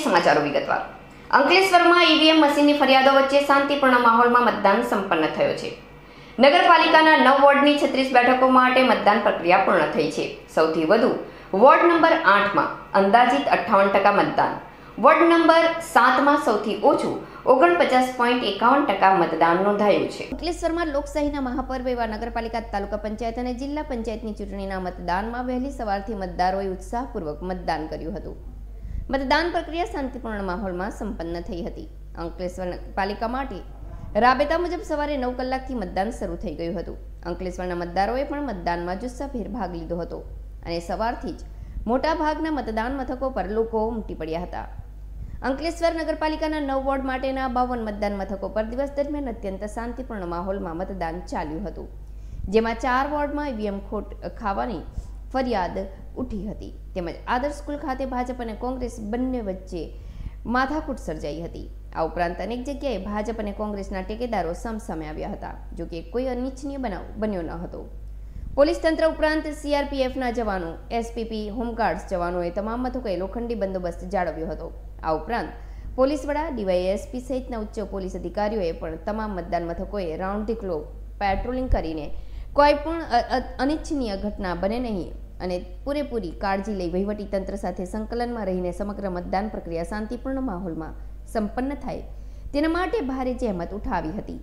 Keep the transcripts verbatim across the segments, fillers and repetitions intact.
समाचारों विगतवार। अंकलेश्वરમાં ईवीएम મશીનની ફરિયાદો વચ્ચે શાંતિપૂર્ણ માહોલમાં મતદાન સંપન્ન થયો છે। નગરપાલિકાના નવ વોર્ડની છત્રીસ બેઠકો માટે મતદાન પ્રક્રિયા પૂર્ણ થઈ છે। સૌથી વધુ વોર્ડ નંબર આઠ માં અંદાજિત અઠ્ઠાવન ટકા મતદાન, વોર્ડ નંબર સાત માં સૌથી ઓછું ઓગણપચાસ પોઈન્ટ એકાવન ટકા મતદાન નોંધાયું છે। અંકલેશ્વરમાં લોકશાહીના મહાપર્વ એવા નગરપાલિકા, તાલુકા પંચાયત અને જિલ્લા પંચાયતની ચૂંટણીના મતદાનમાં વહેલી સવારથી મતદારોએ ઉત્સાહપૂર્વક મતદાન કર્યું હતું। મતદાન પ્રક્રિયા શાંતિપૂર્ણ માહોલમાં સંપન્ન થઈ હતી। અંકલેશ્વર પાલિકા માટે રાબેતા મુજબ સવારે નવ કલાકથી મતદાન શરૂ થઈ ગયું હતું। અંકલેશ્વરના મતદારોએ પણ મતદાનમાં જુસ્સાભેર ભાગ લીધો હતો અને સવારથી જ મોટા ભાગના મતદાન મથકો પર લોકો ઉમટી પડ્યા હતા। અંકલેશ્વર નગરપાલિકાના નવ વોર્ડ માટેના બાવન મતદાન મથકો પર દિવસ દરમિયાન અત્યંત શાંતિપૂર્ણ માહોલમાં મતદાન ચાલ્યું હતું, જેમાં ચાર વોર્ડમાં ઈવીએમ ખોટ ખાવાની ફરિયાદ ઉઠી હતી, તેમજ આદર્શ સ્કૂલ ખાતે ભાજપ અને કોંગ્રેસ બંને વચ્ચે માથાકૂટ સર્જાઈ હતી। આ ઉપરાંત અનેક જગ્યાએ ભાજપ અને કોંગ્રેસના ટેકેદારો સામસામે આવ્યા હતા, જો કે કોઈ અનિચ્છનીય બનાવ બન્યો ન હતો। પોલીસ તંત્ર ઉપરાંત સીઆરપીએફના જવાનો, એસપીપી, હોમગાર્ડ્સ જવાનોએ તમામ મથકોએ લોખંડી બંદોબસ્ત જાળવ્યો હતો। આ ઉપરાંત પોલીસ વડા, ડીવાયએસપી સહિતના ઉચ્ચ પોલીસ અધિકારીઓએ પણ તમામ મતદાન મથકોએ રાઉન્ડ ધી ક્લોક પેટ્રોલિંગ કરીને કોઈ પણ અનિચ્છનીય ઘટના બને નહીં અને પૂરેપૂરી કાળજી લઈ વહીવટી તંત્ર સાથે સંકલનમાં રહીને સમગ્ર મતદાન પ્રક્રિયા શાંતિપૂર્ણ માહોલમાં સંપન્ન થાય તેના માટે ભારે જહેમત ઉઠાવી હતી,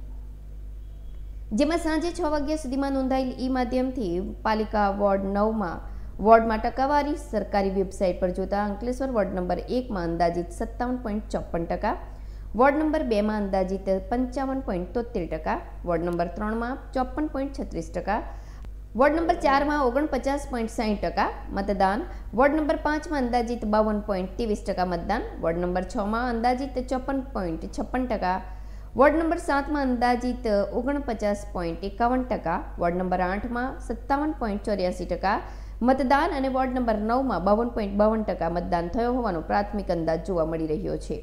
જેમાં સાંજે છ વાગ્યા સુધીમાં નોંધાયેલ ઈ માધ્યમથી પાલિકા વોર્ડ નવમાં વોર્ડમાં ટકાવારી સરકારી વેબસાઇટ પર જોતા અંકલેશ્વર વોર્ડ નંબર એકમાં અંદાજિત સત્તાવન પોઈન્ટ ચોપન ટકા, વોર્ડ નંબર બેમાં અંદાજિત પંચાવન પોઈન્ટ તોતેર ટકા, વોર્ડ નંબર ત્રણમાં ચોપન પોઈન્ટ છત્રીસ ટકા, વોર્ડ નંબર ચારમાં ઓગણપચાસ પોઈન્ટ સાહીઠ ટકા મતદાન, વોર્ડ નંબર પાંચમાં અંદાજિત બાવન પોઈન્ટ ત્રેવીસ ટકા મતદાન, વોર્ડ નંબર છમાં અંદાજિત ચોપન પોઈન્ટ છપ્પન ટકા, વોર્ડ નંબર સાતમાં અંદાજિત ઓગણપચાસ પોઈન્ટ એકાવન ટકા, વોર્ડ નંબર આઠમાં સત્તાવન પોઈન્ટ ચોર્યાસી ટકા મતદાન અને વોર્ડ નંબર નવમાં બાવન પોઈન્ટ બાવન ટકા મતદાન થયો હોવાનો પ્રાથમિક અંદાજ જોવા મળી રહ્યો છે।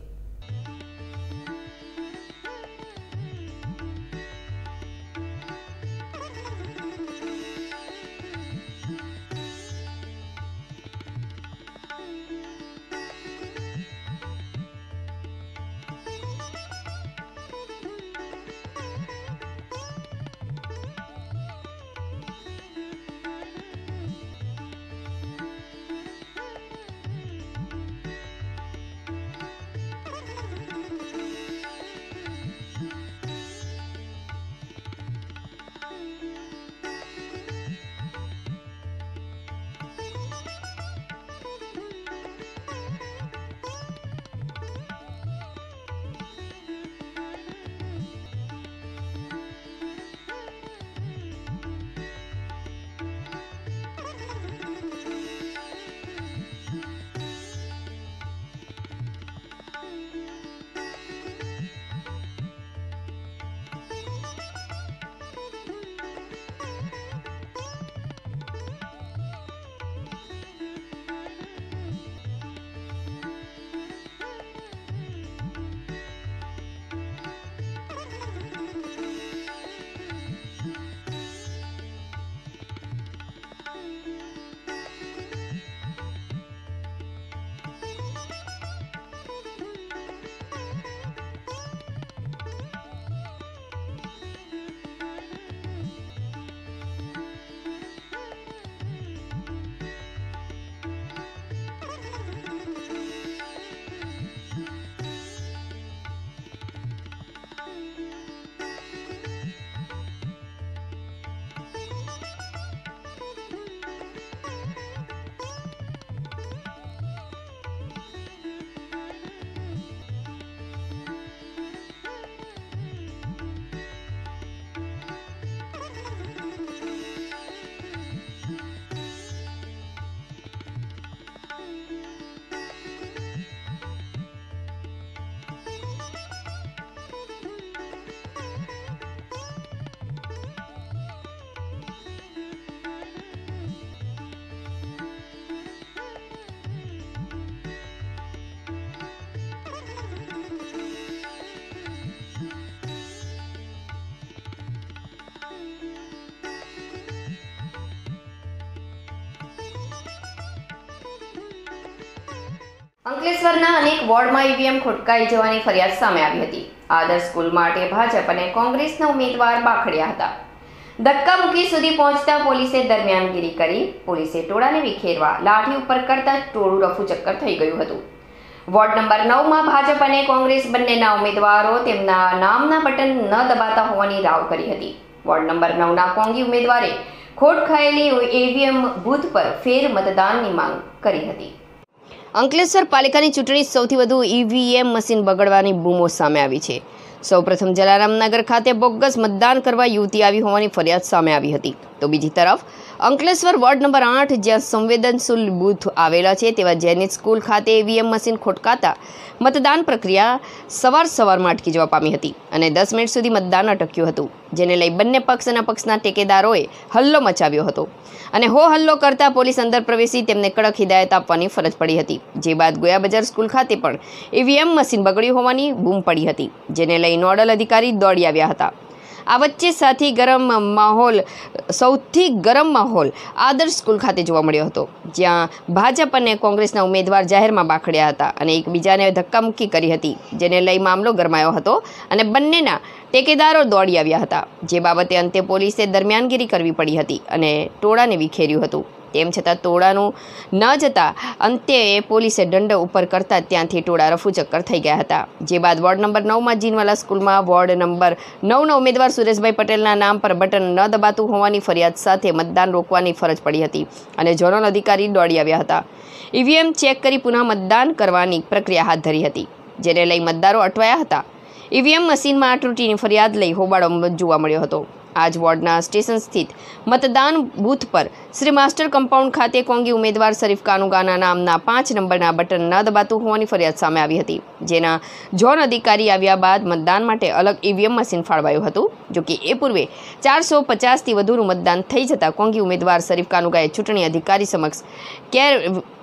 અંકલેશ્વરના અનેક વોર્ડમાં ઈવીએમ ખોટકાઈ જવાની ફરિયાદ સામે આવી હતી. આદર્શ સ્કૂલ માટે ભાજપ અને કોંગ્રેસના ઉમેદવાર બાખડ્યા હતા. ધક્કામુક્કી સુધી પહોંચતા પોલીસે દરમિયાનગીરી કરી. પોલીસે ટોળાને વિખેરવા લાઠી ઉપર કરતા ટોળું રફુચક્કર થઈ ગયું હતું. વોર્ડ નંબર નવમાં ભાજપ અને કોંગ્રેસ બંનેના ઉમેદવારો તેમના નામના બટન ન દબાતા હોવાની રાવ કરી હતી. વોર્ડ નંબર નવના કોંગી ઉમેદવારે ખોટ ખાયેલી ઈવીએમ બૂથ પર ફેર મતદાનની માંગ કરી હતી. અંકલેશ્વર પાલિકાની ચૂંટણી સૌથી વધુ ઈવીએમ મશીન બગડવાની બૂમો સામે આવી છે. સૌપ્રથમ જલારામનગર ખાતે બોગસ મતદાન કરવા યુવતી આવી હોવાની ફરિયાદ સામે આવી હતી. તો બીજી તરફ અંકલેશ્વર વોર્ડ નંબર આઠ જ્યાં સંવેદનશીલ બૂથ આવેલા છે તેવા જેનિત સ્કૂલ ખાતે ઈવીએમ મશીન ખોટકાતા મતદાન પ્રક્રિયા સવાર સવારમાં અટકી જવા પામી હતી અને દસ મિનિટ સુધી મતદાન અટક્યું હતું, જેને લઈ બંને પક્ષ અને પક્ષના ટેકેદારોએ હલ્લો મચાવ્યો હતો અને હો હલ્લો કરતા પોલીસ અંદર પ્રવેશી તેમને કડક હિદાયત આપવાની ફરજ પડી હતી. જે બાદ ગોયા બજાર સ્કૂલ ખાતે પણ ઈવીએમ મશીન બગડ્યું હોવાની બૂમ પડી હતી, જેને લઈ નોડલ અધિકારી દોડી આવ્યા હતા. આ વચ્ચે સાથી ગરમ માહોલ સૌથી ગરમ માહોલ આદર્શ સ્કૂલ ખાતે જોવા મળ્યો હતો, જ્યાં ભાજપ અને કોંગ્રેસના ઉમેદવાર જાહેરમાં બાખડ્યા હતા અને એકબીજાને ધક્કામુક્કી કરી હતી, જેને લઈ મામલો ગરમાયો હતો અને બંનેના ટેકેદારો દોડી આવ્યા હતા. જે બાબતે અંતે પોલીસે દરમિયાનગીરી કરવી પડી હતી અને ટોળાને વિખેર્યું હતું. તેમ છતાં ટોળાનું ન જતા અંતે પોલીસે દંડ ઉપર કરતા ત્યાંથી ટોળા રફુચક્કર થઈ ગયા હતા. જે બાદ વોર્ડ નંબર નવમાં જીનવાલા સ્કૂલમાં વોર્ડ નંબર નવના ઉમેદવાર સુરેશભાઈ પટેલના નામ પર બટન ન દબાતું હોવાની ફરિયાદ સાથે મતદાન રોકવાની ફરજ પડી હતી અને ઝોનલ અધિકારી દોડી આવ્યા હતા. ઈવીએમ ચેક કરી પુનઃ મતદાન કરવાની પ્રક્રિયા હાથ ધરી હતી, જેને લઈ મતદારો અટવાયા હતા. ઈવીએમ મશીનમાં આ ત્રુટીની ફરિયાદ લઈ હોબાળો જોવા મળ્યો હતો. આજ વોર્ડના સ્ટેશન સ્થિત મતદાન બૂથ પર શ્રી માસ્ટર કમ્પાઉન્ડ ખાતે કોંગી ઉમેદવાર શરીફ કાનુગાના નામના પાંચ નંબરના બટન ન દબાતું હોવાની ફરિયાદ સામે આવી હતી, જેના ઝોન અધિકારી આવ્યા બાદ મતદાન માટે અલગ ઈવીએમ મશીન ફાળવાયું હતું. જોકે એ પૂર્વે ચારસો પચાસથી વધુનું મતદાન થઈ જતાં કોંગી ઉમેદવાર શરીફ કાનુગાએ ચૂંટણી અધિકારી સમક્ષ કેર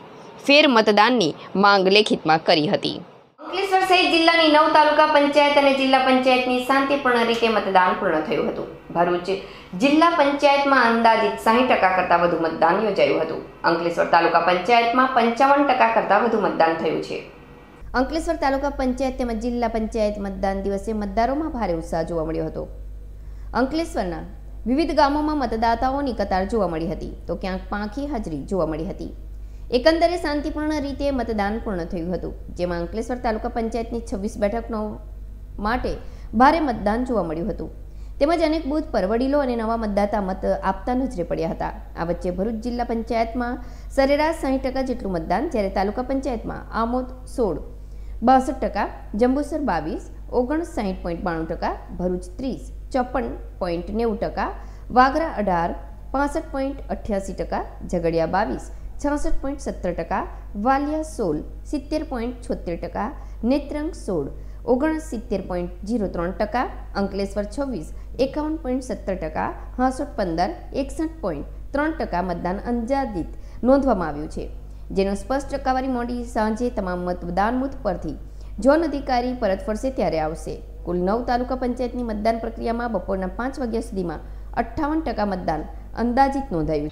ફેર મતદાનની માંગ લેખિતમાં કરી હતી. અંકલેશ્વર સહિત જિલ્લાની નવ તાલુકા પંચાયત અને જિલ્લા પંચાયતની શાંતિપૂર્ણ રીતે મતદાન પૂર્ણ થયું હતું. ભરૂચ જિલ્લા પંચાયતમાં અંદાજિત સાહીઠ ટકા કરતાં વધુ મતદાન યોજાયું હતું. અંકલેશ્વર તાલુકા પંચાયતમાં પંચાવન ટકા કરતાં વધુ મતદાન થયું છે. અંકલેશ્વર તાલુકા પંચાયત તેમજ જિલ્લા પંચાયત મતદાન દિવસે મતદારોમાં ભારે ઉત્સાહ જોવા મળ્યો હતો. અંકલેશ્વરના વિવિધ ગામોમાં મતદાતાઓની કતાર જોવા મળી હતી, તો ક્યાંક પાંખી હાજરી જોવા મળી હતી. એકંદરે શાંતિપૂર્ણ રીતે મતદાન પૂર્ણ થયું હતું, જેમાં અંકલેશ્વર તાલુકા પંચાયતની છવ્વીસ બેઠકનો માટે ભારે મતદાન જોવા મળ્યું હતું. તેમજ અનેક બૂથ પર વડીલો અને નવા મતદાતા મત આપતા નજરે પડ્યા હતા. આ વચ્ચે ભરૂચ જિલ્લા પંચાયતમાં સરેરાશ સાહીઠ ટકા જેટલું મતદાન, જ્યારે તાલુકા પંચાયતમાં આમોદ સોળ, બાસઠ ટકા, જંબુસર બાવીસ, ઓગણસાઠ પોઈન્ટ બાણું ટકા, ભરૂચ ત્રીસ, ચોપન પોઈન્ટ નેવું ટકા, વાગરા અઢાર, પાસઠ પોઈન્ટ અઠ્યાસી ટકા, ઝઘડિયા બાવીસ, છાસઠ પોઈન્ટ સત્તર ટકા, વાલિયા સોળ, સિત્તેર પોઈન્ટ છોતેર ટકા, નેત્રંગ સોળ, ઓગણસિત્તેર પોઈન્ટ ઝીરો ત્રણ ટકા, અંકલેશ્વર છવ્વીસ, એકાવન પોઈન્ટ સત્તર ટકા, હાંસઠ પંદર, એકસઠ પોઈન્ટ ત્રણ ટકા મતદાન અંદાજિત નોંધવામાં આવ્યું છે, જેનો સ્પષ્ટ ટકાવારી મોડી સાંજે તમામ મતદાન બૂથ પરથી ઝોન અધિકારી પરત ફરશે ત્યારે આવશે. કુલ નવ તાલુકા પંચાયતની મતદાન પ્રક્રિયામાં બપોરના પાંચ વાગ્યા સુધીમાં અઠ્ઠાવન ટકા મતદાન અંદાજિત નોંધાયું.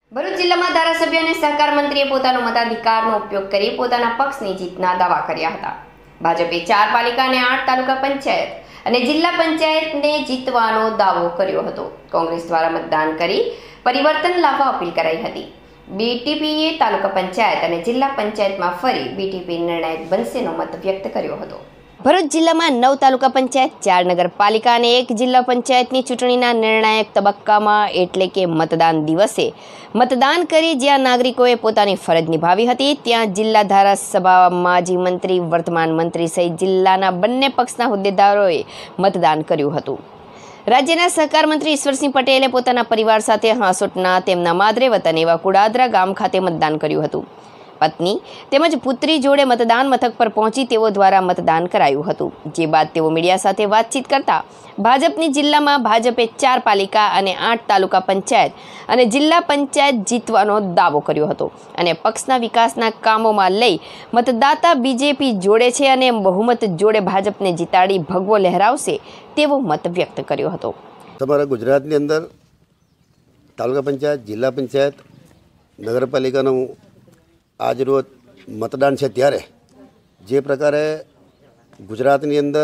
ભરૂચ જિલ્લામાં ધારાસભ્ય અને સહકાર મંત્રીએ પોતાનો મતાધિકારનો ઉપયોગ કરી પોતાના પક્ષની જીતના દાવા કર્યા હતા. ભાજપે ચાર પાલિકા અને આઠ તાલુકા પંચાયત અને જિલ્લા પંચાયતને જીતવાનો દાવો કર્યો હતો. કોંગ્રેસ દ્વારા મતદાન કરી પરિવર્તન લાવવા અપીલ કરાઈ હતી. બીટીપીએ તાલુકા પંચાયત અને જિલ્લા પંચાયતમાં ફરી બીટીપી નિર્ણાયક બનશેનો મત વ્યક્ત કર્યો હતો. ભરૂચ જિલ્લામાં નવ તાલુકા પંચાયત, ચાર નગરપાલિકા અને એક જિલ્લા પંચાયતની ચૂંટણીના નિર્ણાયક તબક્કામાં એટલે કે મતદાન દિવસે મતદાન કરી જ્યાં નાગરિકોએ પોતાની ફરજ નિભાવી હતી ત્યાં જિલ્લા ધારાસભા, માજી મંત્રી, વર્તમાન મંત્રી સહિત જિલ્લાના બંને પક્ષના હોદ્દેદારોએ મતદાન કર્યું હતું. રાજ્યના સહકાર મંત્રી ઈશ્વરસિંહ પટેલે પોતાના પરિવાર સાથે હાંસોટના તેમના માદરે વતન એવા કુડાદરા ગામ ખાતે મતદાન કર્યું હતું. પત્ની તેમજ પુત્રી જોડે મતદાન મથક પર પહોંચી તેઓ દ્વારા મતદાન કરાયું હતું. જે બાદ તેઓ મીડિયા સાથે વાતચીત કરતા ભાજપની જિલ્લામાં ભાજપે ચાર પાલિકા અને આઠ તાલુકા પંચાયત અને જિલ્લા પંચાયત જીતવાનો દાવો કર્યો હતો અને પક્ષના વિકાસના કામોમાં લઈ મતદાતા બીજેપી જોડે છે અને બહુમત જોડે ભાજપને જીતાડી ભગવો લહેરાવશે તેવો મત વ્યક્ત કર્યો હતો. તમારા ગુજરાતની અંદર તાલુકા પંચાયત, જિલ્લા પંચાયત, નગરપાલિકાનું આજ રોજ મતદાન છે ત્યારે જે પ્રકારે ગુજરાતની અંદર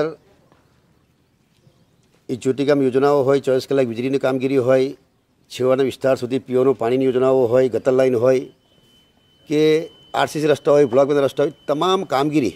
એ ચોટીકામ યોજનાઓ હોય, ચોવીસ કલાક વીજળીની કામગીરી હોય, છેવાડાના વિસ્તાર સુધી પીવાનું પાણીની યોજનાઓ હોય, ગટર લાઈન હોય કે આરસીસી રસ્તા હોય, બ્લોક બધા રસ્તા હોય, તમામ કામગીરી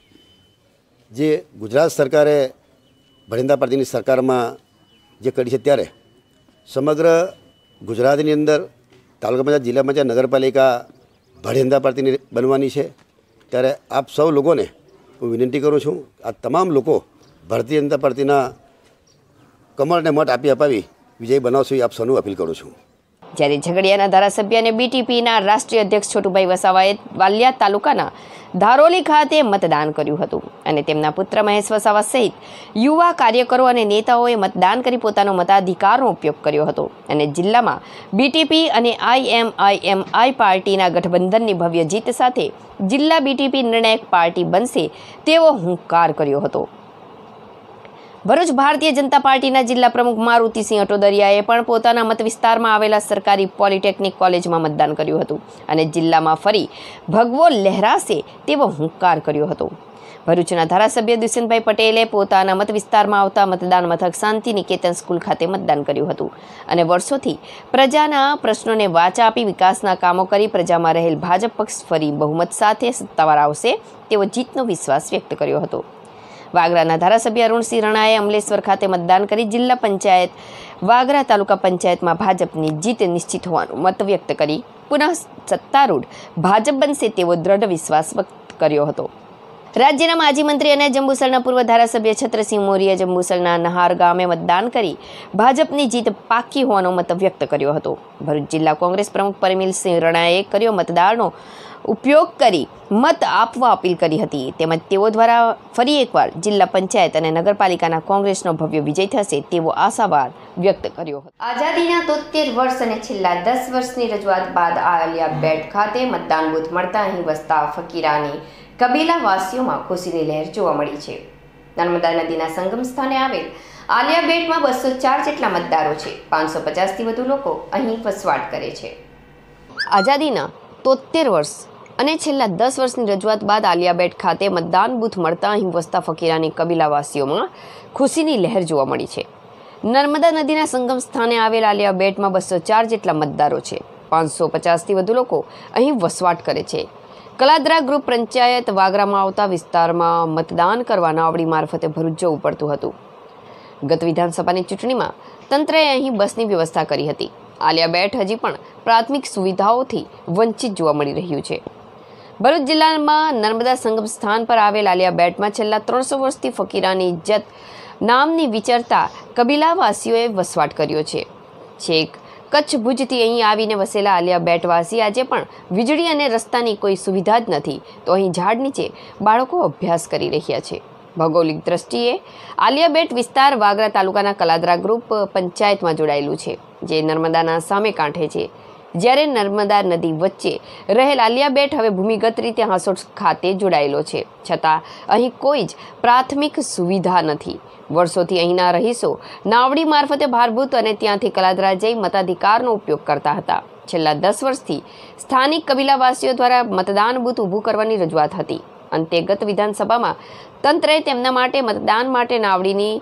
જે ગુજરાત સરકારે ભરિંદા પાર્ટીની સરકારમાં જે કરી છે ત્યારે સમગ્ર ગુજરાતની અંદર તાલુકા પંચાયત, જિલ્લા પંચાયત, નગરપાલિકા ભારતીય જનતા પાર્ટીની બનવાની છે. ત્યારે આપ સૌ લોકોને હું વિનંતી કરું છું, આ તમામ લોકો ભારતીય જનતા પાર્ટીના કમળને મત આપી અપાવી વિજય બનાવશું એ આપ સૌનું અપીલ કરું છું. જ્યારે ઝઘડિયાના ધારાસભ્ય અને બીટીપીના રાષ્ટ્રીય અધ્યક્ષ છોટુભાઈ વસાવાએ વાલિયા તાલુકાના ધારોલી ખાતે મતદાન કર્યું હતું અને તેમના પુત્ર મહેશ વસાવા સહિત યુવા કાર્યકરો અને નેતાઓએ મતદાન કરી પોતાનો મતાધિકારનો ઉપયોગ કર્યો હતો અને જિલ્લામાં બીટીપી અને આઈએમઆઈએમઆઈ પાર્ટીના ગઠબંધનની ભવ્ય જીત સાથે જિલ્લા બીટીપી નિર્ણાયક પાર્ટી બનશે તેવો હુંકાર કર્યો હતો. ભરૂચ ભારતીય જનતા પાર્ટીના જિલ્લા પ્રમુખ મારુતિસિંહ અટોદરિયાએ પણ પોતાના મત વિસ્તારમાં આવેલા સરકારી પોલિટેકનિક કોલેજમાં મતદાન કર્યું હતું અને જિલ્લામાં ફરી ભગવો લહેરાશે તેવો હુંકાર કર્યો હતો. ભરૂચના ધારાસભ્ય દુષ્યંતભાઈ પટેલે પોતાના મત વિસ્તારમાં આવતા મતદાન મથક શાંતિ નિકેતન સ્કૂલ ખાતે મતદાન કર્યું હતું અને વર્ષોથી પ્રજાના પ્રશ્નોને વાચા આપી વિકાસના કામો કરી પ્રજામાં રહેલ ભાજપ પક્ષ ફરી બહુમત સાથે સત્તાવાર આવશે તેવો જીતનો વિશ્વાસ વ્યક્ત કર્યો હતો. વાગરાના ધારાસભ્ય અરુણસિંહ રણાએ અમલેશ્વર ખાતે મતદાન કરી જિલ્લા પંચાયત, વાગરા તાલુકા પંચાયતમાં ભાજપની જીત નિશ્ચિત હોવાનું મત વ્યક્ત કરી પુનઃ સત્તારૂઢ ભાજપ બનશે તેવો દ્રઢ વિશ્વાસ વ્યક્ત કર્યો હતો. રાજ્યના માજી મંત્રી અને જંબુસરના પૂર્વ ધારાસભ્ય છત્રસિંહ મોરીએ જંબુસરના નહાર ગામે મતદાન કરી ભાજપની જીત પાકી હોવાનો મત વ્યક્ત કર્યો હતો. ભરૂચ જિલ્લા કોંગ્રેસ પ્રમુખ પરમિલસિંહ રણાએ કર્યો મતદારનો ઉપયોગ કરી મત આપવા અપીલ કરી હતી. તેમજ તેઓ દ્વારા ફરી એકવાર જિલ્લા પંચાયત અને નગરપાલિકાના કોંગ્રેસનો ભવ્ય વિજય થશે તેવો આશાવાદ વ્યક્ત કર્યો હતો. આઝાદીના તોતેર વર્ષ અને છેલ્લા દસ વર્ષની રજૂઆત બાદ આલિયા બેટ ખાતે મતદાન બૂથ મળતા અહીં વસતા ફકીરાની કબીલાવાસીઓમાં ખુશીની લહેર જોવા મળી છે. નર્મદા નદીના સંગમ સ્થાને આવેલ આલિયા બેટમાં બસો ચાર જેટલા મતદારો છે. પાંચસો પચાસથી વધુ લોકો અહીં વસવાટ કરે છે. આઝાદીના તોતેર વર્ષ અને છેલ્લા દસ વર્ષની રજૂઆત બાદ આલિયા બેટ ખાતે મતદાન બૂથ મળતા અહીં વસતા ફકીરાની કબીલાવાસીઓમાં ખુશીની લહેર જોવા મળી છે. નર્મદા નદીના સંગમ સ્થાને આવેલ આલિયા બેટમાં બસો ચાર જેટલા મતદારો છે. પાંચસો પચાસથી વધુ લોકો અહીં વસવાટ કરે છે. કલાદરા ગ્રુપ પંચાયત વાગરામાં આવતા વિસ્તારમાં મતદાન કરવા નાવડી મારફતે ભરૂચ જવું પડતું હતું. ગત વિધાનસભાની ચૂંટણીમાં તંત્રએ અહીં બસની વ્યવસ્થા કરી હતી. આલિયા બેટ હજી પણ પ્રાથમિક સુવિધાઓથી વંચિત જોવા મળી રહ્યું છે. ભરૂચ જિલ્લામાં નર્મદા સંગમ સ્થાન પર આવેલ આલિયા બેટમાં છેલ્લા ત્રણસો વર્ષથી ફકીરાની ઇજ્જત નામની વિચરતા કબીલાવાસીઓએ વસવાટ કર્યો છે. છેક કચ્છ ભુજથી અહીં આવીને વસેલા આલિયા બેટવાસી આજે પણ વીજળી અને રસ્તાની કોઈ સુવિધા જ નથી તો અહીં ઝાડ નીચે બાળકો અભ્યાસ કરી રહ્યા છે. ભૌગોલિક દ્રષ્ટિએ આલિયા બેટ વિસ્તાર વાગરા તાલુકાના કલાદરા ગ્રુપ પંચાયતમાં જોડાયેલું છે જે નર્મદાના સામે કાંઠે છે. જ્યારે નર્મદા નદી વચ્ચે રહેલ આલિયા બેટ હવે ભૂમિગત રીતે હાંસોટ ખાતે જોડાયેલો છે, છતાં અહીં કોઈ જ પ્રાથમિક સુવિધા નથી. વર્ષોથી અહીંના રહીશો નાવડી મારફતે ભારભૂત અને ત્યાંથી કલાદરા જઈ મતાધિકારનો ઉપયોગ કરતા હતા. છેલ્લા દસ વર્ષથી સ્થાનિક કબીલાવાસીઓ દ્વારા મતદાન બૂથ ઊભું કરવાની રજૂઆત હતી. અંતે ગત વિધાનસભામાં તંત્રએ તેમના માટે મતદાન માટે નાવડીની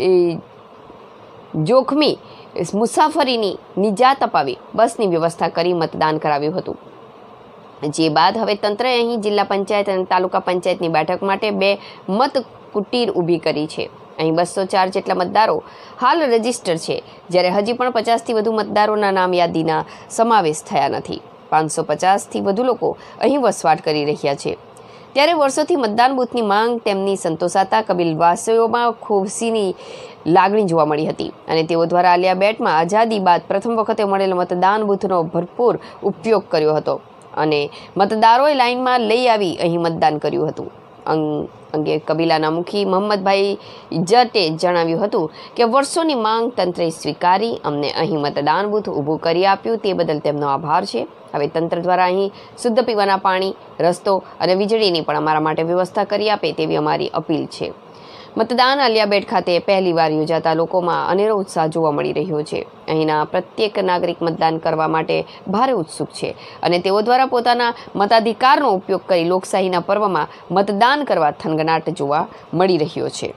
જોખમી મુસાફરીની નિજાત અપાવી બસની વ્યવસ્થા કરી મતદાન કરાવ્યું હતું. જે બાદ હવે તંત્રએ અહીં જિલ્લા પંચાયત અને તાલુકા પંચાયતની બેઠક માટે બે મત કુટીર ઊભી કરી છે. અહીં બસો ચાર જેટલા મતદારો હાલ રજીસ્ટર છે, જ્યારે હજી પણ પચાસથી વધુ મતદારોના નામ યાદીના સમાવેશ થયા નથી. પાંચસો પચાસથી વધુ લોકો અહીં વસવાટ કરી રહ્યા છે. ત્યારે વર્ષોથી મતદાન બૂથની માંગ તેમની સંતોષાતા કબીલવાસીઓમાં ખુશીની લાગણી જોવા મળી હતી અને તેઓ દ્વારા આલિયા બેટમાં આઝાદી બાદ પ્રથમ વખતે મળેલ મતદાન બૂથનો ભરપૂર ઉપયોગ કર્યો હતો અને મતદારોએ લાઇનમાં લઈ આવી અહીં મતદાન કર્યું હતું. અંગે કબીલાના મુખી મોહમ્મદભાઈ જટે જણાવ્યું હતું કે વર્ષોની માંગ તંત્રે સ્વીકારી અમને અહીં મતદાન બૂથ ઊભું કરી આપ્યું, તે બદલ તેમનો આભાર છે. હવે તંત્ર દ્વારા અહીં શુદ્ધ પીવાના પાણી, રસ્તો અને વીજળીની પણ અમારા માટે વ્યવસ્થા કરી આપે તેવી અમારી અપીલ છે. મતદાન આલિયા બેટ ખાતે પહેલીવાર યોજાતા લોકોમાં અનેરો ઉત્સાહ જોવા મળી રહ્યો છે. અહીંના પ્રત્યેક નાગરિક મતદાન કરવા માટે ભારે ઉત્સુક છે અને તેઓ દ્વારા પોતાના મતાધિકારનો ઉપયોગ કરી લોકશાહીના પર્વમાં મતદાન કરવા થનગનાટ જોવા મળી રહ્યો છે.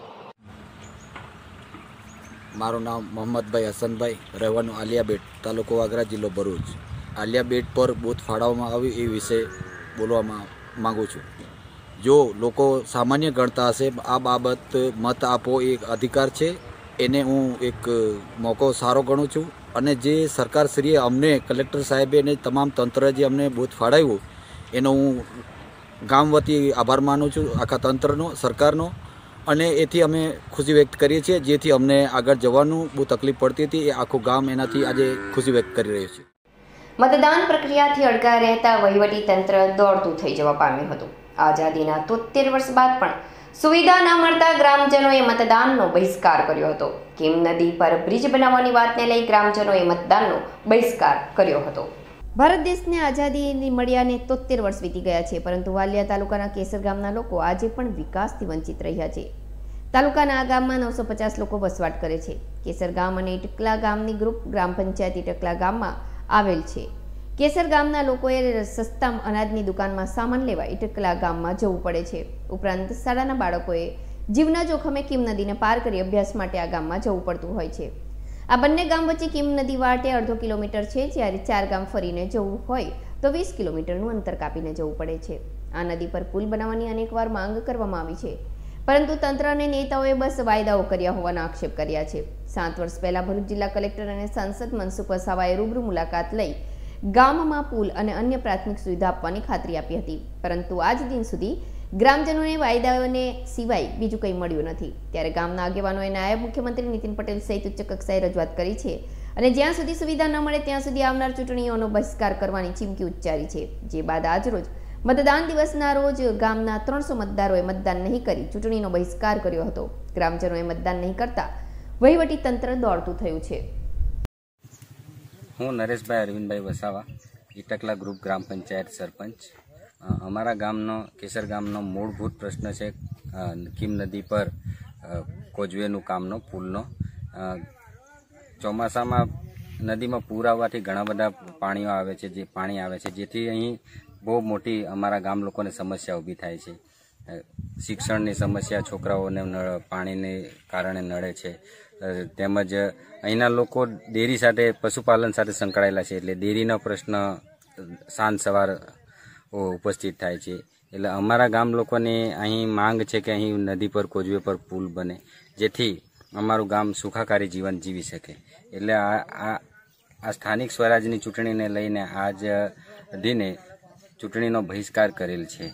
મારું નામ મોહમ્મદભાઈ હસનભાઈ, રહેવાનું આલિયા બેટ, તાલુકો વાગરા, જિલ્લો ભરૂચ. આલિયા બેટ પર બૂથ ફાળવવામાં આવ્યું એ વિશે બોલવા માંગુ છું. જો લોકો સામાન્ય ગણતા હશે આ બાબત મત આપો એક અધિકાર છે, એને હું એક મોકો સારો ગણું છું. અને જે સરકારશ્રીએ અમને કલેક્ટર સાહેબે અને તમામ તંત્રએ જે અમને બૂથ ફાળવ્યું એનો હું ગામ વતી આભાર માનું છું, આખા તંત્રનો, સરકારનો. અને એથી અમે ખુશી વ્યક્ત કરીએ છીએ. જેથી અમને આગળ જવાનું બહુ તકલીફ પડતી હતી, એ આખું ગામ એનાથી આજે ખુશી વ્યક્ત કરી રહ્યું છે. મતદાન પ્રક્રિયાથી અડગા રહેતા વહીવટી તંત્ર દોડતું થઈ જવા પામ્યું હતું. આઝાદીના તોતેર વર્ષ બાદ પણ સુવિધા ન મળતા ગ્રામજનોએ મતદાનનો બહિષ્કાર કર્યો હતો. કીમ નદી પર બ્રિજ બનાવવાની વાતને લઈ ગ્રામજનોએ મતદાનનો બહિષ્કાર કર્યો હતો. ભારત દેશને આઝાદી મળ્યાને તોતેર વર્ષ વીતી ગયા છે, પરંતુ વાલિયા તાલુકાના કેસર ગામના લોકો આજે પણ વિકાસથી વંચિત રહ્યા છે. તાલુકાના આ ગામમાં નવસો પચાસ લોકો વસવાટ કરે છે. કેસર ગામ અને ઇટકલા ગામની ગ્રુપ ગ્રામ પંચાયત ઇટકલા ગામમાં આવેલ છે. કેસર ગામના લોકોએ સસ્તા અનાજની દુકાનમાં સામાન લેવા ઇટકલા ગામમાં જવું પડે છે. ઉપરાંત શાળાના બાળકોએ જીવના જોખમે કીમ નદીને પાર કરી અભ્યાસ માટે આ ગામમાં જવું પડતું હોય છે. આ બંને ગામ વચ્ચે કીમ નદી વાટે અડધો કિલોમીટર છે, જ્યારે ચાર ગામ ફરીને જવું હોય તો વીસ કિલોમીટરનું અંતર કાપીને જવું પડે છે. આ નદી પર પુલ બનાવવાની અનેકવાર માંગ કરવામાં આવી છે, પરંતુ તંત્ર અને નેતાઓએ બસ વાયદાઓ કર્યા હોવાના આક્ષેપ કર્યા છે. સાત વર્ષ પહેલા ભરૂચ જિલ્લા કલેક્ટર અને સાંસદ મનસુખ વસાવાએ રૂબરૂ મુલાકાત લઈ ગામમાં પુલ અને અન્ય પ્રાથમિક સુવિધા આપવાની ખાતરી આપી હતી, પરંતુ આજ દિન સુધી ગ્રામજનોને વાયદાઓને સિવાય બીજું કંઈ મળ્યું નથી. ત્યારે ગામના આગેવાનોએ નાયબ મુખ્યમંત્રી નીતિન પટેલ સહિત ઉચ્ચ કક્ષાએ રજૂઆત કરી છે અને જ્યાં સુધી સુવિધા ન મળે ત્યાં સુધી આવનાર ચૂંટણીઓનો બહિષ્કાર કરવાની ચીમકી ઉચ્ચારી છે. જે બાદ આજરોજ મતદાન દિવસના રોજ ગામના ત્રણસો મતદારોએ મતદાન નહીં કરી ચૂંટણીનો બહિષ્કાર કર્યો હતો. ગ્રામજનોએ મતદાન નહીં કરતા વહીવટી તંત્ર દોડતું થયું છે. હું નરેશભાઈ અરવિંદભાઈ વસાવા, ઇટકલા ગ્રુપ ગ્રામ પંચાયત સરપંચ. અમારા ગામનો કેસર ગામનો મૂળભૂત પ્રશ્ન છે કીમ નદી પર કોઝવેનું કામનો, પુલનો. ચોમાસામાં નદીમાં પૂર આવવાથી ઘણા બધા પાણીઓ આવે છે, જે પાણી આવે છે, જેથી અહીં બહુ મોટી અમારા ગામ લોકોને સમસ્યા ઊભી થાય છે. શિક્ષણની સમસ્યા, છોકરાઓને પાણીને કારણે નડે છે. તેમજ અહીંના લોકો ડેરી સાથે, પશુપાલન સાથે સંકળાયેલા છે, એટલે ડેરીનો પ્રશ્ન સાંજ સવાર ઉપસ્થિત થાય છે. એટલે અમારા ગામ લોકોની અહીં માંગ છે કે અહીં નદી પર, કોઝવે પર પુલ બને, જેથી અમારું ગામ સુખાકારી જીવન જીવી શકે. એટલે આ આ સ્થાનિક સ્વરાજની ચૂંટણીને લઈને આજ દિને ચૂંટણીનો બહિષ્કાર કરેલ છે.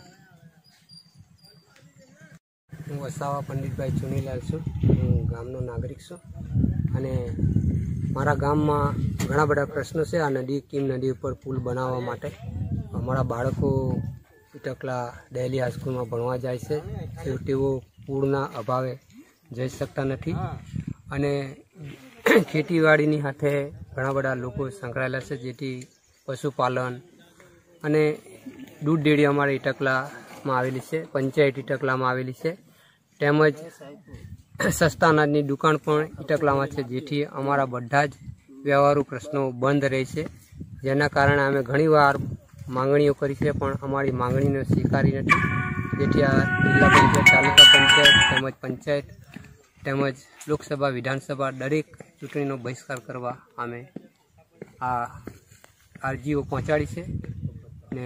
હું વસાવા પંડિતભાઈ ચુનીલાલ છું. હું ગામનો નાગરિક છું અને મારા ગામમાં ઘણા બધા પ્રશ્નો છે. આ નદી કીમ નદી ઉપર પુલ બનાવવા માટે અમારા બાળકો ઇટકલા ડેલી હાઈસ્કૂલમાં ભણવા જાય છે, તેઓ પુલના અભાવે જઈ શકતા નથી અને ખેતીવાડીની સાથે ઘણા બધા લોકો સંકળાયેલા છે, જેથી પશુપાલન અને દૂધ ડેરી અમારી ઇટકલામાં આવેલી છે, પંચાયત ઇટકલામાં આવેલી છે, તેમજ સસ્તા અનાજની દુકાન પણ ઇટકલામાં છે, જેથી અમારા બધા જ વ્યવહારુ પ્રશ્નો બંધ રહે છે, જેના કારણે અમે ઘણીવાર માંગણીઓ કરી છે, પણ અમારી માંગણીને સ્વીકારી નથી, જેથી આ જિલ્લા પંચાયત, તાલુકા પંચાયત તેમજ પંચાયત તેમજ લોકસભા, વિધાનસભા દરેક ચૂંટણીનો બહિષ્કાર કરવા અમે આ અરજીઓ પહોંચાડી છે ને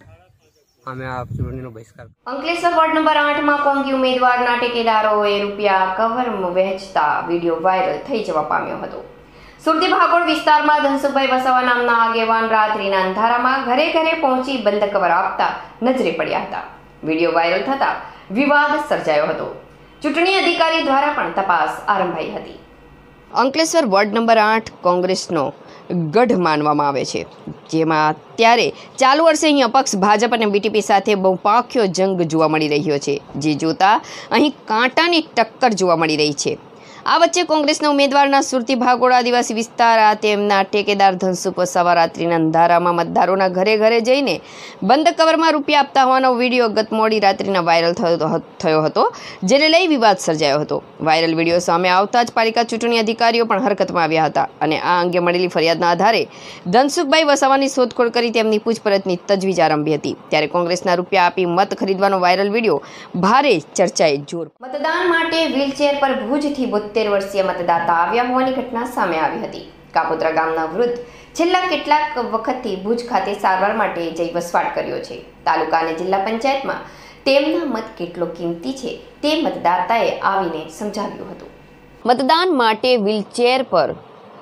અમે આ ચૂંટણીનો બહિષ્કાર. અંકલેશ્વર વોર્ડ નંબર આઠમાં કોંગી ઉમેદવારના ટેકેદારોએ રૂપિયા કવર વહેંચતા વિડીયો વાયરલ થઈ જવા પામ્યો હતો. સુરતી ભાગોળ વિસ્તારમાં ધનસુખભાઈ વસાવા નામના આગેવાન રાત્રિના અંધારામાં ઘરે ઘરે પહોંચી બંધ કવર આપતા નજરે પડ્યા હતા. વિડીયો વાયરલ થતા વિવાદ સર્જાયો હતો. ચૂંટણી અધિકારી દ્વારા પણ તપાસ આરંભાઈ હતી. અંકલેશ્વર વોર્ડ નંબર આઠ કોંગ્રેસનો ગઢ માનવામાં આવે છે, જેમાં ત્યારે ચાલુ વર્ષે અહીં અપક્ષ ભાજપ અને બીટીપી સાથે બહુ પાંખ્યો જંગ જોવા મળી રહ્યો છે, જે જોતા અહીં કાંટાની ટક્કર જોવા મળી રહી છે. આ વચ્ચે કોંગ્રેસના ઉમેદવારના સુરતી ભાગોળ આદિવાસી વિસ્તાર આ તેમના ઠેકેદાર ધનસુખ વસાવા રાત્રિના અંધારામાં મતદારોના ઘરે ઘરે જઈને બંધ કવરમાં રૂપિયા આપતા હોવાનો વિડીયો ગત મોડી રાત્રિના વાયરલ થયો હતો, જેને લઈ વિવાદ સર્જાયો હતો. વાયરલ વિડીયો સામે આવતા જ પાલિકા ચૂંટણી અધિકારીઓ પણ હરકતમાં આવ્યા હતા અને આ અંગે મળેલી ફરિયાદના આધારે ધનસુખભાઈ વસાવાની શોધખોળ કરી તેમની પૂછપરછની તજવીજ આરંભી હતી. ત્યારે કોંગ્રેસના રૂપિયા આપી મત ખરીદવાનો વાયરલ વિડીયો ભારે ચર્ચાએ જોર. મતદાન માટે વ્હીલચેર પર ભુજથી બોતેર વર્ષીય મતદાતા આવ્યા હોવાની ઘટના સામે આવી હતી. કાપોદ્રા ગામના વૃદ્ધ છેલ્લા કેટલાક વખતથી ભુજ ખાતે સારવાર માટે જઈ વસવાટ કર્યો છે. તાલુકા અને જિલ્લા પંચાયતમાં તેમના મત કેટલો કિંમતી છે તે મતદાતાએ આવીને સમજાવ્યું હતું. મતદાન માટે વ્હીલચેર પર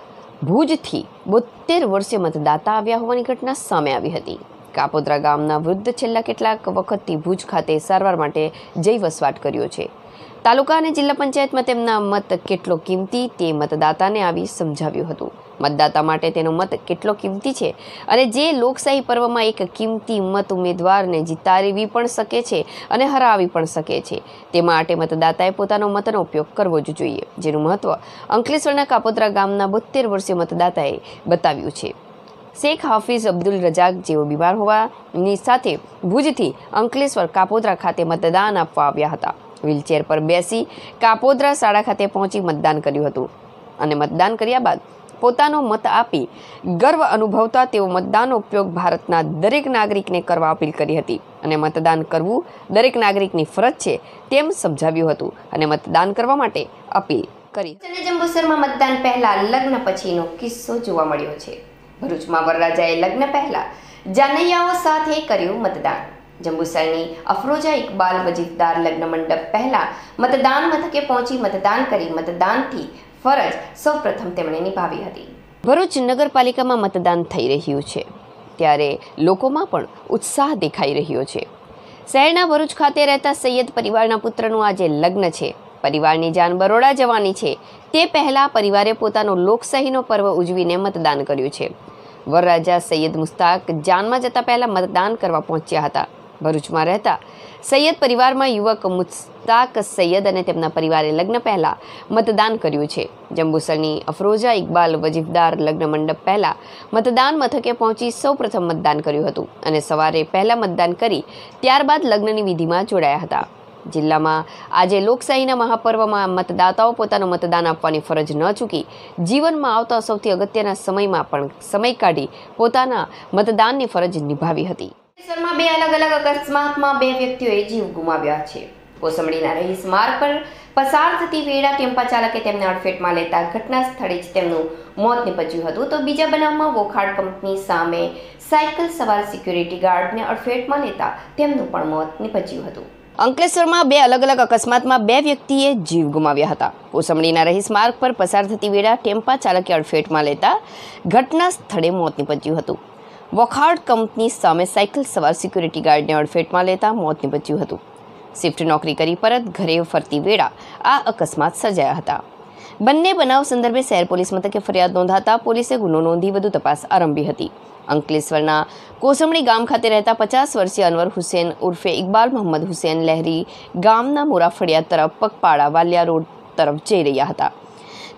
ભુજથી બોતેર વર્ષીય મતદાતા આવ્યા હોવાની ઘટના સામે આવી હતી. કાપોદ્રા ગામના વૃદ્ધ છેલ્લા કેટલાક વખતથી ભુજ ખાતે સારવાર માટે જઈ વસવાટ કર્યો છે. તાલુકા અને જિલ્લા પંચાયતમાં તેમના મત કેટલો કિંમતી તે મતદાતાને આવી સમજાવ્યું હતું. મતદાતા માટે તેનો મત કેટલો કિંમતી છે અને જે લોકશાહી પર્વમાં એક કિંમતી મત ઉમેદવારને જીતાડવી પણ શકે છે અને હરાવી પણ શકે છે, તે માટે મતદાતાએ પોતાનો મતનો ઉપયોગ કરવો જ જોઈએ, જેનું મહત્વ અંકલેશ્વરના કાપોદ્રા ગામના બોતેર વર્ષીય મતદાતાએ બતાવ્યું છે. શેખ હાફિઝ અબ્દુલ રજાક જેઓ બીમાર હોવાની સાથે ભુજથી અંકલેશ્વર કાપોદ્રા ખાતે મતદાન આપવા આવ્યા હતા. વ્હીલચેર પર બેસી કાપોદ્રા શાળા ખાતે પહોંચી મતદાન કર્યું હતું અને મતદાન કર્યા બાદ પોતાનો મત આપી ગર્વ અનુભવતા તેઓ મતદાનનો ઉપયોગ ભારતના દરેક નાગરિકને કરવા અપીલ કરી હતી અને મતદાન કરવું દરેક નાગરિકની ફરજ છે તેમ સમજાવ્યું હતું અને મતદાન કરવા માટે અપીલ કરી. જંબુસરમાં મતદાન પહેલા લગ્ન પછીનો કિસ્સો જોવા મળ્યો છે. ભરૂચમાં વરરાજાએ લગ્ન પહેલા જાનૈયાઓ સાથે કર્યું મતદાન. જંબુસરની અફરોજા ઇકબાલ વજીફદાર લગ્ન મંડપ પહેલા મતદાન મથકે પહોંચી મતદાન કરી મતદાનથી ફરજ સૌપ્રથમ તેમણે નિભાવી હતી. ભરૂચ નગરપાલિકામાં મતદાન થઈ રહ્યું છે ત્યારે લોકોમાં પણ ઉત્સાહ દેખાઈ રહ્યો છે. શહેરના ભરૂચ ખાતે રહેતા સૈયદ પરિવારના પુત્રનું આજે લગ્ન છે. પરિવારની જાન બરોડા જવાની છે તે પહેલા પરિવારે પોતાનો લોકશાહીનો પર્વ ઉજવીને મતદાન કર્યું છે. વરરાજા સૈયદ મુસ્તાક જાનમાં જતા પહેલા મતદાન કરવા પહોંચ્યા હતા. ભરૂચમાં રહેતા સૈયદ પરિવારમાં યુવક મુસ્તાક સૈયદ અને તેમના પરિવારે લગ્ન પહેલા મતદાન કર્યું છે. જંબુસરની અફરોજા ઇકબાલ વજીફદાર લગ્ન મંડપ પહેલા મતદાન મથકે પહોંચી સૌપ્રથમ મતદાન કર્યું હતું અને સવારે પહેલા મતદાન કરી ત્યારબાદ લગ્નની વિધિમાં જોડાયા હતા. જિલ્લામાં આજે લોકશાહીના મહાપર્વમાં મતદાતાઓ પોતાનું મતદાન આપવાની ફરજ ન ચૂકી જીવનમાં આવતા સૌથી અગત્યના સમયમાં પણ સમય કાઢી પોતાના મતદાનની ફરજ નિભાવી હતી. અંકલેશ્વરમાં બે અલગ અલગ અકસ્માતમાં બે વ્યક્તિઓએ જીવ ગુમાવ્યા છે. કોસંબડીના રહીશ માર્ગ પર પસાર થતી વેળા ટેમ્પા ચાલકે તેમને અડફેટમાં લેતા ઘટના સ્થળે જ તેમનું મોત નીપજ્યું હતું, તો બીજા બનાવમાં વોખાડ કંપની સામે સાયકલ સવાર સિક્યુરિટી ગાર્ડને અડફેટમાં લેતા તેમનું પણ મોત નીપજ્યું હતું. અંકલેશ્વરમાં બે અલગ અલગ અકસ્માતમાં બે વ્યક્તિએ જીવ ગુમાવ્યા હતા. કોસંબડીના રહીશ માર્ગ પર પસાર થતી વેળા ટેમ્પા ચાલકે અડફેટમાં લેતા ઘટના સ્થળે મોત નીપજ્યું હતું. વોખાડ કંપની સામે સાયકલ સવાર સિક્યુરિટી ગાર્ડને અડફેટમાં લેતા મોત નીપજ્યું હતું. શિફ્ટ નોકરી કરી પરત ઘરે ફરતી વેળા આ અકસ્માત સર્જાયા હતા. બંને બનાવ સંદર્ભે શહેર પોલીસ મથકે ફરિયાદ નોંધાતા પોલીસે ગુનો નોંધી વધુ તપાસ આરંભી હતી. અંકલેશ્વરના કોસંબડી ગામ ખાતે રહેતા પચાસ વર્ષીય અનવર હુસેન ઉર્ફે ઇકબાલ મોહમ્મદ હુસેન લહેરી ગામના મોરા ફળિયા તરફ પગપાળા વાલિયા રોડ તરફ જઈ રહ્યા હતા.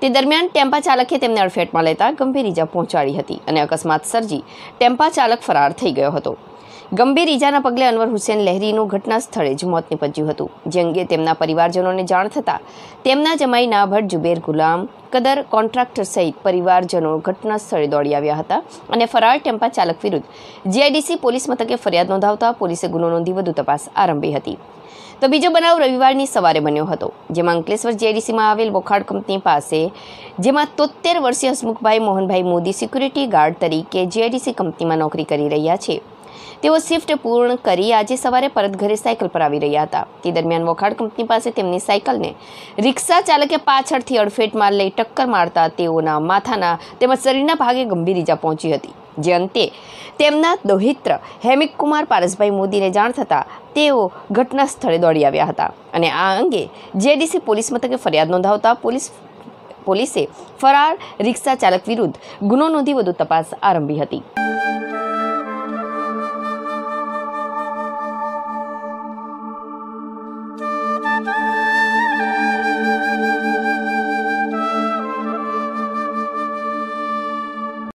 તે દરમિયાન ટેમ્પા ચાલકે તેમને અડફેટમાં લેતા ગંભીર ઈજા પહોંચાડી હતી અને અકસ્માત સર્જી ટેમ્પા ચાલક ફરાર થઈ ગયો હતો. ગંભીર ઈજાના પગલે અનવર હુસેન લહેરીનું ઘટના સ્થળે જ મોત નીપજ્યું હતું, જે અંગે તેમના પરિવારજનોને જાણ થતાં તેમના જમાઈ નાભટ જુબેર ગુલામ કદર કોન્ટ્રાક્ટર સહિત પરિવારજનો ઘટના સ્થળે દોડી આવ્યા હતા અને ફરાર ટેમ્પા ચાલક વિરુદ્ધ જીઆઈડીસી પોલીસ મથકે ફરિયાદ નોંધાવતા પોલીસે ગુનો નોંધી વધુ તપાસ આરંભી હતી. તો બીજો બનાવ રવિવારની સવારે બન્યો હતો, જેમાં અંકલેશ્વર જીઆઈડીસીમાં આવેલ વોખાડ કંપની પાસે, જેમાં તોતેર વર્ષીય હસમુખભાઈ મોહનભાઈ મોદી સિક્યુરિટી ગાર્ડ તરીકે જીઆઈડીસી કંપનીમાં નોકરી કરી રહ્યા છે. તેઓ શિફ્ટ પૂર્ણ કરી આજે સવારે પરત ઘરે સાયકલ પર આવી રહ્યા હતા. તે દરમિયાન વોખાડ કંપની પાસે તેમની સાયકલને રિક્ષા ચાલકે પાછળથી અડફેટમાં લઈ ટક્કર મારતા તેઓના માથાના તેમજ શરીરના ભાગે ગંભીર ઈજા પહોંચી હતી, જે અંતે તેમના દૌહિત્ર હેમિક કુમાર પારસભાઈ મોદીને જાણ થતાં તેઓ ઘટના સ્થળે દોડી આવ્યા હતા અને આ અંગે જીઆઈડીસી પોલીસ મથકે ફરિયાદ નોંધાવતા પોલીસ પોલીસે ફરાર રિક્ષા ચાલક વિરુદ્ધ ગુનો નોંધી વધુ તપાસ આરંભી હતી.